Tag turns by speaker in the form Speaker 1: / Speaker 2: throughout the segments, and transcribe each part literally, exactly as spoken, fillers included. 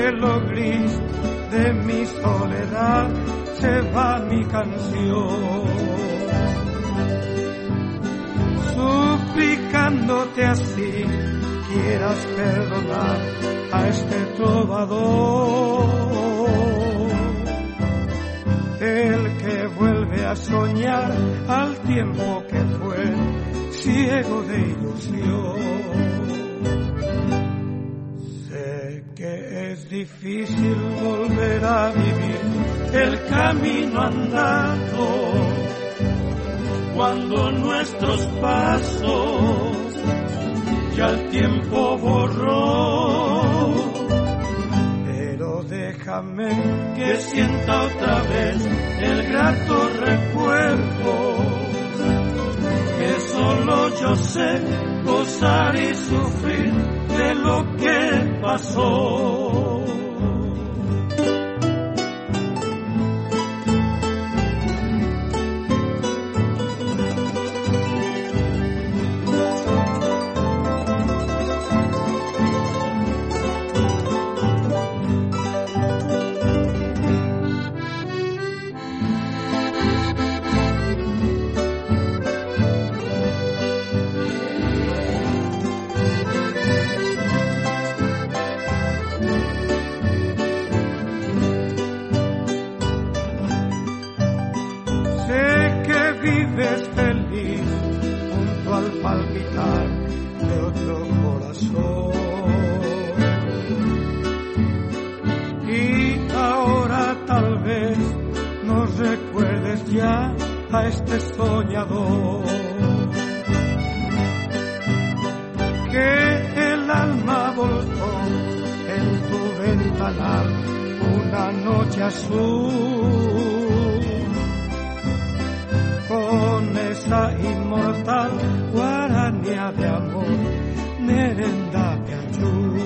Speaker 1: de lo gris de mi soledad se va mi canción, suplicándote así quieras perdonar a este trovador, el que vuelve a soñar al tiempo que fue ciego de ilusión. Sé que es difícil volver a vivir el camino andado cuando nuestros pasos ya el tiempo borró, pero déjame que sienta otra vez el grato recuerdo, que solo yo sé gozar y sufrir de lo que pasó. Vives feliz junto al palpitar de otro corazón, y ahora tal vez no recuerdes ya a este soñador, que el alma volcó en tu ventanal una noche azul, con esa inmortal guaranía de amor, merenda piachú.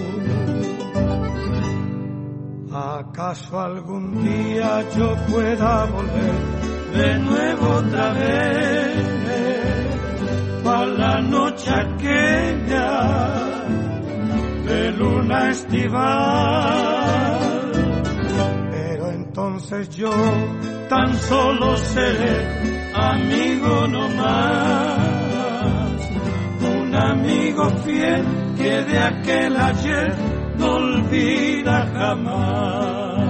Speaker 1: ¿Acaso algún día yo pueda volver de nuevo otra vez a la noche aquella de luna estival? Pero entonces yo tan solo seré amigo no más, un amigo fiel que de aquel ayer no olvida jamás.